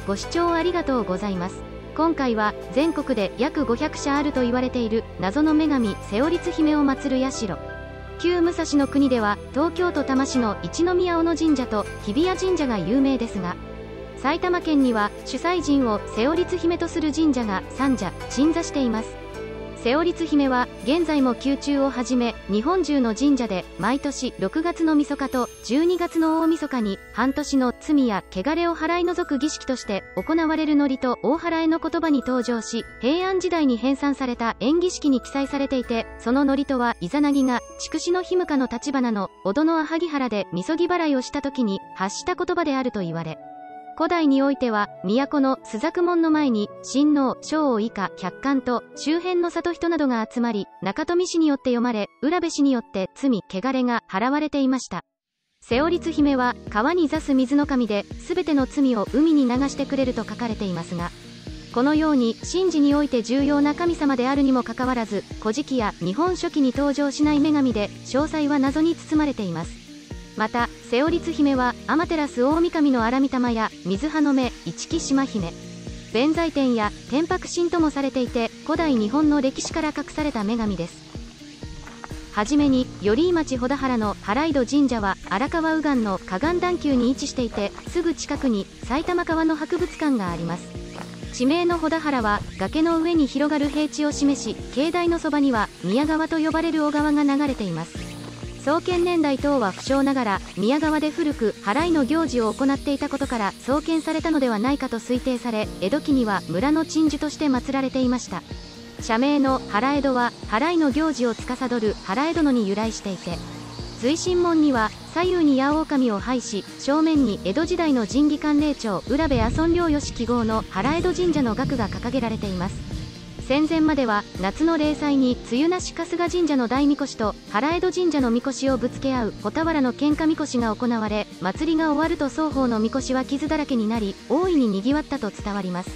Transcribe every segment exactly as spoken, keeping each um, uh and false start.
ご視聴ありがとうございます。今回は全国で約ごひゃくしゃあると言われている謎の女神セオリツ姫を祀る社。旧武蔵の国では東京都多摩市の一宮小野神社と日比谷神社が有名ですが、埼玉県には主催神をセオリツ姫とする神社がさん社鎮座しています。セオリツ姫は現在も宮中をはじめ日本中の神社で毎年ろくがつのみそかとじゅうにがつの大晦日に半年の罪や汚れを払い除く儀式として行われる祝詞と大祓いの言葉に登場し、平安時代に編纂された縁起式に記載されていて、その祝詞とはイザナギが筑紫のひむかの立花の小戸の阿萩原でみそぎ払いをした時に発した言葉であると言われ、古代においては都の朱雀門の前に親王将王以下百官と周辺の里人などが集まり、中富氏によって読まれ、浦部氏によって罪汚れが払われていました。セオリツ姫は川に座す水の神で、全ての罪を海に流してくれると書かれていますが、このように神事において重要な神様であるにもかかわらず、古事記や日本書紀に登場しない女神で、詳細は謎に包まれています。またセオリツ姫は天照大神の荒御霊や水葉の目一木島姫、弁財天や天白神ともされていて、古代日本の歴史から隠された女神です。はじめに寄居町穂田原の原井戸神社は荒川右岸の河岸段丘に位置していて、すぐ近くに埼玉川の博物館があります。地名の穂田原は崖の上に広がる平地を示し、境内のそばには宮川と呼ばれる小川が流れています。創建年代等は不詳ながら、宮川で古く祓いの行事を行っていたことから創建されたのではないかと推定され、江戸期には村の鎮守として祀られていました。社名の原江戸は祓いの行事を司る原江殿に由来していて、随神門には左右に八狼を配し、正面に江戸時代の神技官令長浦部阿尊良義記号の原江戸神社の額が掲げられています。戦前までは夏の例祭に梅雨なし春日神社の大神輿と原江戸神社の神輿をぶつけ合う穂田原の喧嘩神輿が行われ、祭りが終わると双方の神輿は傷だらけになり、大いに賑わったと伝わります。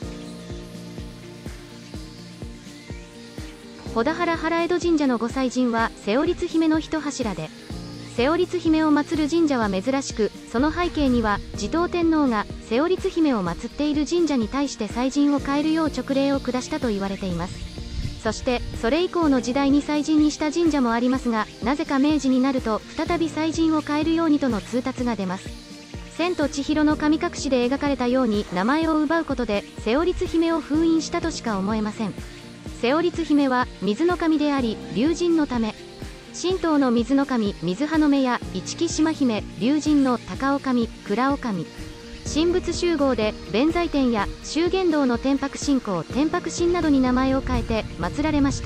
穂田原原江戸神社の御祭神はセオリツ姫の一柱で、セオリツ姫を祀る神社は珍しく、その背景には持統天皇がセオリツ姫を祀っている神社に対して祭神を変えるよう勅令を下したと言われています。そしてそれ以降の時代に祭神にした神社もありますが、なぜか明治になると再び祭神を変えるようにとの通達が出ます。千と千尋の神隠しで描かれたように名前を奪うことでセオリツ姫を封印したとしか思えません。セオリツ姫は水の神であり龍神のため、神道の水の神水葉の目や一木島姫、龍神の高女将倉女将、神仏集合で弁財天や修験道の天白神公天白神などに名前を変えて祀られました。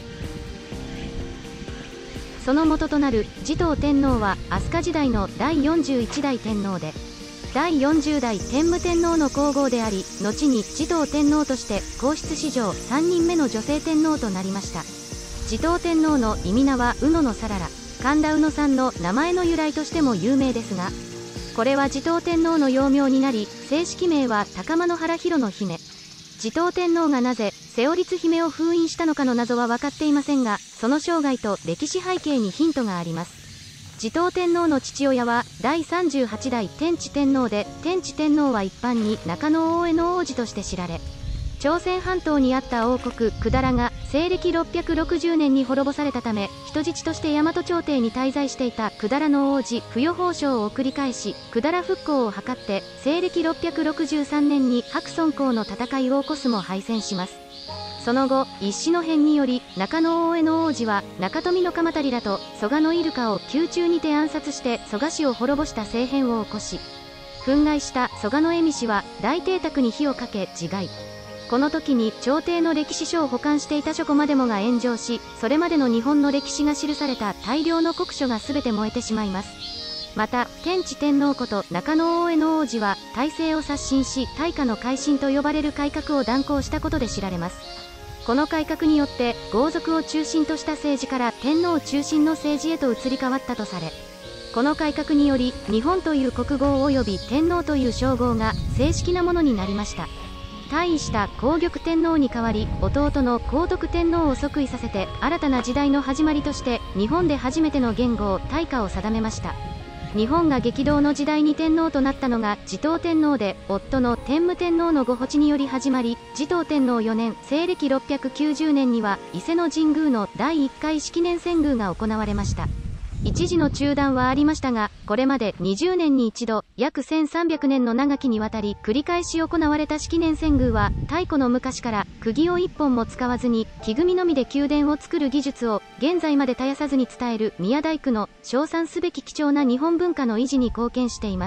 その元となる持統天皇は飛鳥時代のだいよんじゅういちだい天皇で、だいよんじゅうだい天武天皇の皇后であり、後に持統天皇として皇室史上さんにんめの女性天皇となりました。持統天皇の意味名は宇野のさらら、神田宇野さんの名前の由来としても有名ですが、これは持統天皇の幼名になり、正式名は高間原弘の姫。持統天皇がなぜセオリツ姫を封印したのかの謎は分かっていませんが、その生涯と歴史背景にヒントがあります。持統天皇の父親はだいさんじゅうはちだい天智天皇で、天智天皇は一般に中野大江の王子として知られ、朝鮮半島にあった王国百済が西暦ろっぴゃくろくじゅうねんに滅ぼされたため、人質として大和朝廷に滞在していた百済の王子不与法相を送り返し、百済復興を図って西暦ろっぴゃくろくじゅうさんねんに白村江の戦いを起こすも敗戦します。その後一子の変により中野大江の王子は中富の鎌足らと蘇我のイルカを宮中にて暗殺して蘇我氏を滅ぼした政変を起こし、憤慨した蘇我の蝦夷氏は大邸宅に火をかけ自害。この時に朝廷の歴史書を保管していた書庫までもが炎上し、それまでの日本の歴史が記された大量の国書が全て燃えてしまいます。また天智天皇こと中野大江の王子は体制を刷新し、大化の改新と呼ばれる改革を断行したことで知られます。この改革によって豪族を中心とした政治から天皇中心の政治へと移り変わったとされ、この改革により日本という国号及び天皇という称号が正式なものになりました。退位した皇玉天皇に代わり弟の皇徳天皇を即位させて、新たな時代の始まりとして日本で初めての元号大化を定めました。 日本が激動の時代に天皇となったのが持統天皇で、夫の天武天皇のご発により始まり、持統天皇よねん西暦ろっぴゃくきゅうじゅうねんには伊勢の神宮のだいいっかい式年遷宮が行われました。一時の中断はありましたが、これまでにじゅうねんに一度、約せんさんびゃくねんの長きにわたり繰り返し行われた式年遷宮は、太古の昔から釘を一本も使わずに木組みのみで宮殿を作る技術を現在まで絶やさずに伝える宮大工の称賛すべき貴重な日本文化の維持に貢献しています。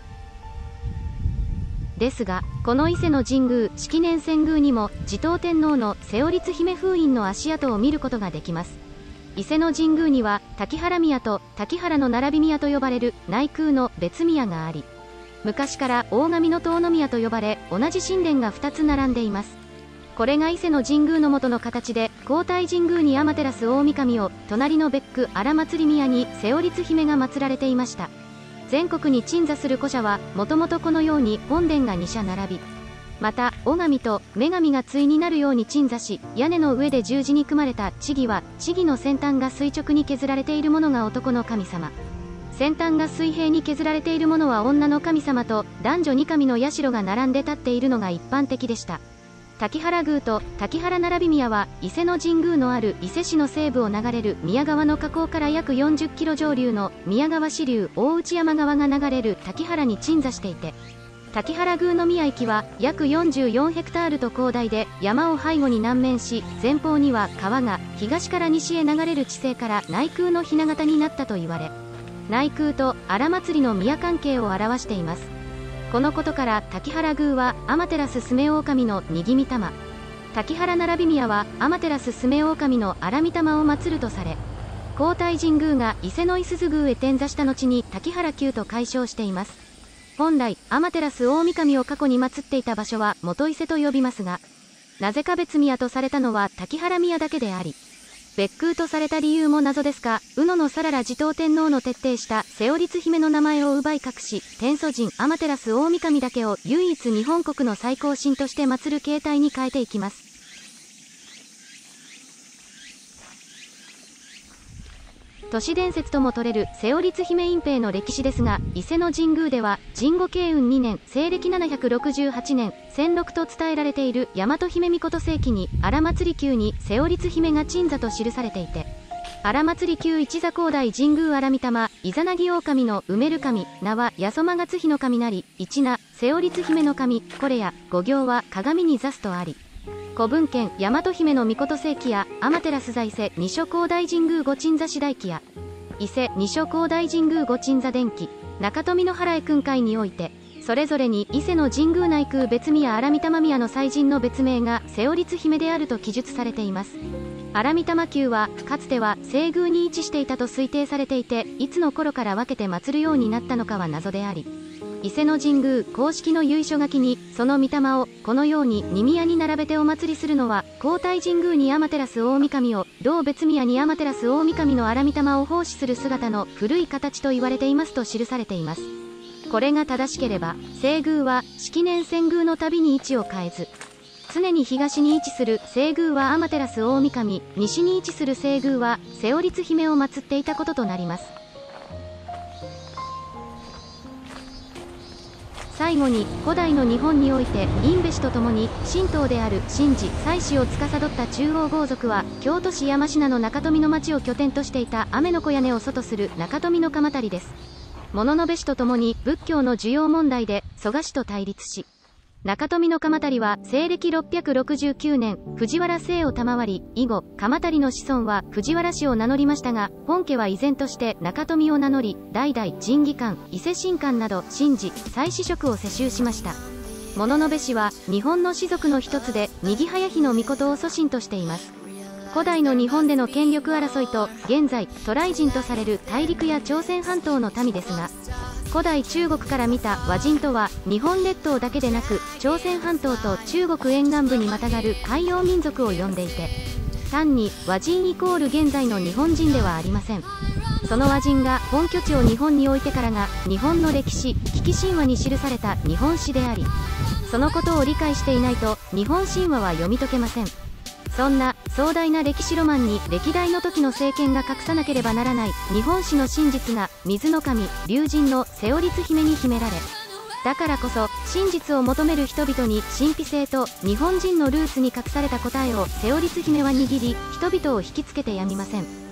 ですが、この伊勢の神宮式年遷宮にも持統天皇の瀬尾律姫封印の足跡を見ることができます。伊勢の神宮には滝原宮と滝原の並び宮と呼ばれる内宮の別宮があり、昔から大神の遠宮と呼ばれ、同じ神殿がふたつ並んでいます。これが伊勢の神宮の元の形で、皇太神宮に天照大神を、隣の別宮荒祭宮に瀬尾律姫が祀られていました。全国に鎮座する古社はもともとこのように本殿がに社並び、また尾神と女神が対になるように鎮座し、屋根の上で十字に組まれた千木は、千木の先端が垂直に削られているものが男の神様、先端が水平に削られているものは女の神様と、男女二神の社が並んで立っているのが一般的でした。滝原宮と滝原並び宮は、伊勢の神宮のある伊勢市の西部を流れる宮川の河口から約よんじゅっキロ上流の宮川支流大内山川が流れる滝原に鎮座していて、滝原宮の宮域は約よんじゅうよんヘクタールと広大で、山を背後に南面し、前方には川が東から西へ流れる地勢から内宮の雛形になったと言われ、内宮と荒祭の宮関係を表しています。このことから滝原宮は天照スメオオカミのにぎみ玉、滝原並び宮は天照スメオオカミの荒御霊を祀るとされ、皇太神宮が伊勢の五十鈴宮へ転座した後に滝原宮と改称しています。本来天照大神を過去に祀っていた場所は元伊勢と呼びますが、なぜか別宮とされたのは滝原宮だけであり、別宮とされた理由も謎ですが、宇野のさらら持統天皇の徹底した瀬尾律姫の名前を奪い隠し、天祖神天照大神だけを唯一日本国の最高神として祀る形態に変えていきます。都市伝説とも取れる瀬尾律姫隠蔽の歴史ですが、伊勢の神宮では神護慶運にねん西暦ななひゃくろくじゅうはちねんせんろくと伝えられている大和姫命世紀に荒祭宮に瀬尾律姫が鎮座と記されていて、荒祭宮一座高大神宮荒御霊イザナギ狼の埋める神名は八十間月日の神なり、一名瀬尾律姫の神これや五行は鏡に座すとあり、古文献大和姫の命世紀や天照在伊勢二所高大神宮御鎮座次第記や伊勢二所高大神宮御鎮座伝記中富の原江訓会において、それぞれに伊勢の神宮内宮別宮荒御霊宮の祭神の別名が瀬尾律姫であると記述されています。荒御霊宮はかつては西宮に位置していたと推定されていて、いつの頃から分けて祀るようになったのかは謎であり、伊勢の神宮公式の由緒書きにその御霊をこのように二宮に並べてお祭りするのは、皇太神宮に天照大神を、同別宮に天照大神の荒御霊を奉仕する姿の古い形と言われていますと記されています。これが正しければ、西宮は式年遷宮のたびに位置を変えず、常に東に位置する西宮は天照大神、西に位置する西宮は瀬尾律姫を祀っていたこととなります。最後に、古代の日本において因部氏とともに神道である神事祭祀を司った中央豪族は、京都市山科の中富の町を拠点としていた雨の小屋根を祖とする中富の鎌足です。物部氏とともに仏教の需要問題で蘇我氏と対立し、中富の鎌足は西暦ろっぴゃくろくじゅうきゅうねん藤原姓を賜り、以後鎌足の子孫は藤原氏を名乗りましたが、本家は依然として中富を名乗り、代々神技館伊勢神官など神事祭祀職を世襲しました。物部氏は日本の氏族の一つで、右早日の命を祖神としています。古代の日本での権力争いと、現在渡来人とされる大陸や朝鮮半島の民ですが、古代中国から見た和人とは、日本列島だけでなく朝鮮半島と中国沿岸部にまたがる海洋民族を呼んでいて、単に和人イコール現在の日本人ではありません。その和人が本拠地を日本に置いてからが、日本の歴史危機神話に記された日本史であり、そのことを理解していないと日本神話は読み解けません。 そんな壮大な歴史ロマンに歴代の時の政権が隠さなければならない日本史の真実が水の神龍神のセオリツ姫に秘められ、だからこそ真実を求める人々に神秘性と日本人のルーツに隠された答えをセオリツ姫は握り、人々を引きつけてやみません。